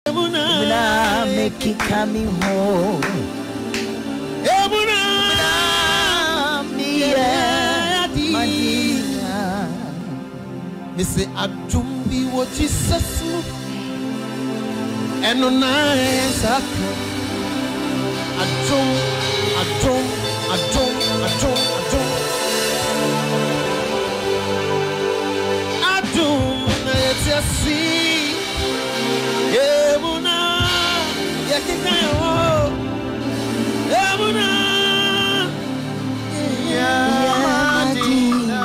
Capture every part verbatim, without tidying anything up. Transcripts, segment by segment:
Ebuna make it coming home. Ebuna me Madina. Me say Adumbi what Jesus and no nice Adum Adum Adum Adum Adum Adum Adum I see Ebuna yakikayo Ebuna ya Madina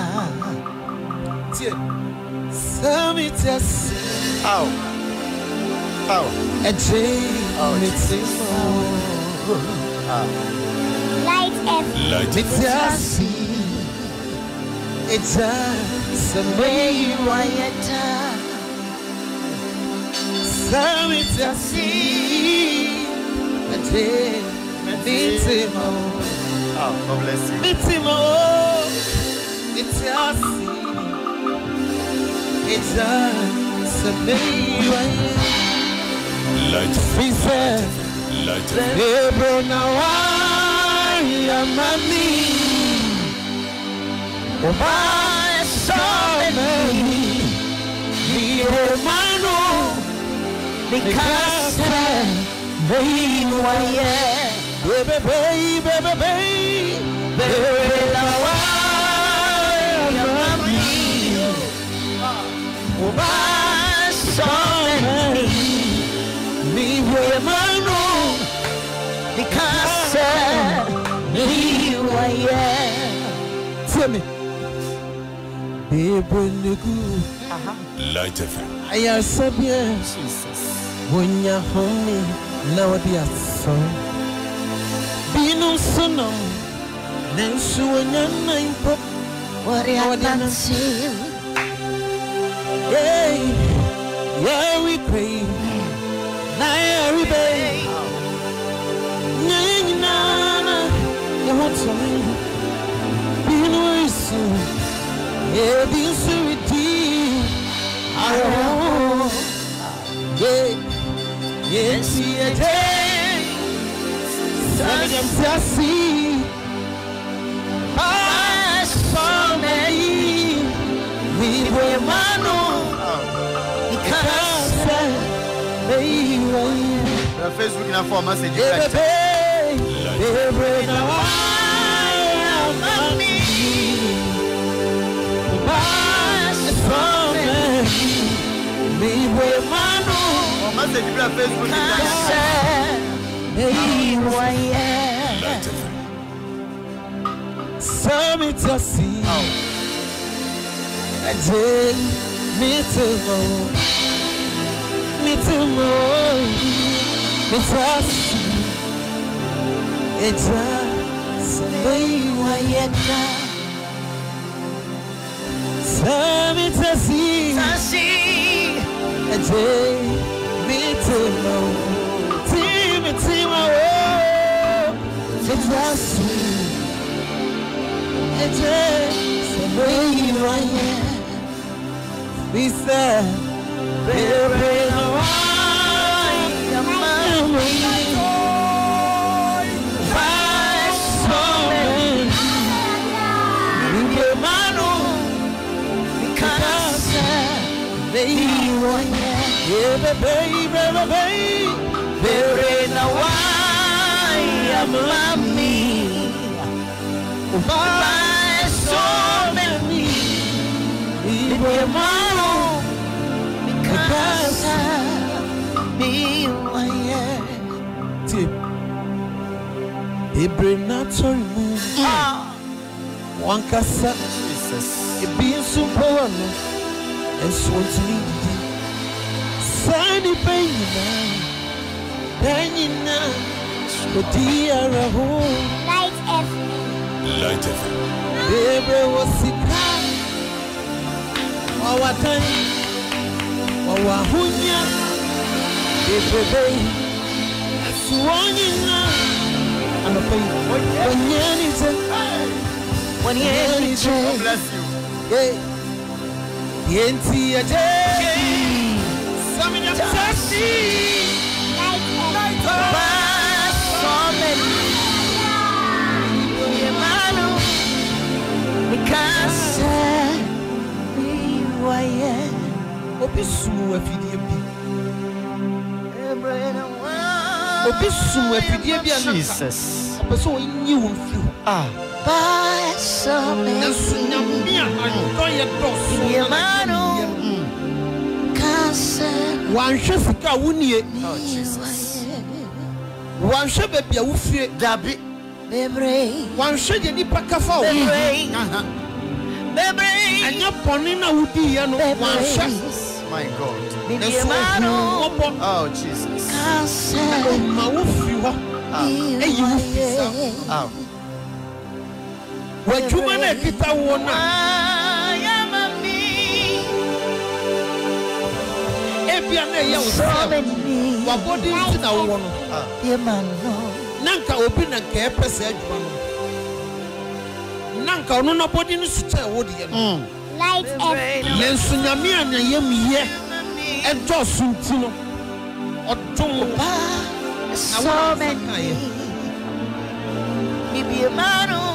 tie samitas ow ow eje mitimo ah light f light mitasi it's a samay wayata Samitasi, Ate, Mitimo. Oh, God bless you. Mitimo, Mitasi, it's a Samay. Light, Fisa, light, Ebro, now I am a me. Oh, my son, me, oh, my no. Because baby, why yeah, baby, baby, baby, baby, baby, now I'm me. Oh, my son, me, where my room. Because baby, why yeah. Tell me, baby, nigga. Light of it. I am so Jesus. When you're home, now the song. Be no son, then so when you're nine pop, what I didn't see. Hey, yeah, we pray. Now we pray. Nana, you want something? Be no soon. Yeah, be so redeemed. I don't yeah, yes, yeah, Sassy, I saw me, we were mano, because they were Facebook now for message. Me we mano, message on Facebook. Hey, why yeah? Samitasi, I did me too, me too, mitasi. It's a say why yeah? Samitasi, Samitasi. A day, me too, team, team, oh, it's us. A day, so we run, we said, baby, no, I am my yeah, baby, baby, baby, baby, now I am mommy. My soul and me, be my own, because me, why, yeah. Tip, it bring not to remove one cassa, it being super, and so to me. Sunny baby, Danyina, the dear home. Light F. Light F. Baby was sick. Oh, what time? Oh, what hunya? Baby, baby, Swanina. I'm a baby. When you need it, when you need it, bless you. Yeah, the N T A J. Sassy. Obi sum afidie bi anaka. Jesus. Opeso onyi wo mfi. Ah. By so many. Nyamia adoye dos. Yemano. Kasa. Wanhwe sika wunie. Oh Jesus. Wanhwe bebia wo fie. Dabi. Bebre. Wanhwe de nipa kafa wo. Bebre. Bebre. Anya poni na wudi ye no. Wanhwe. My God. Yemano. Oh Jesus. Kasa. Ma wo fi ho. Eyi wo fi sa. Ah. Wajuma na kita wo na. Ebia na ye wo sa. Wa body nti na wo no. Yemano. Nanka obi na nka epese adwuma no. Nanka ono na body no suta wo de no. Light every. Lensu nyame anya yemiye. Ejo sunti no. Odum ba. So many. Bibi Yemano.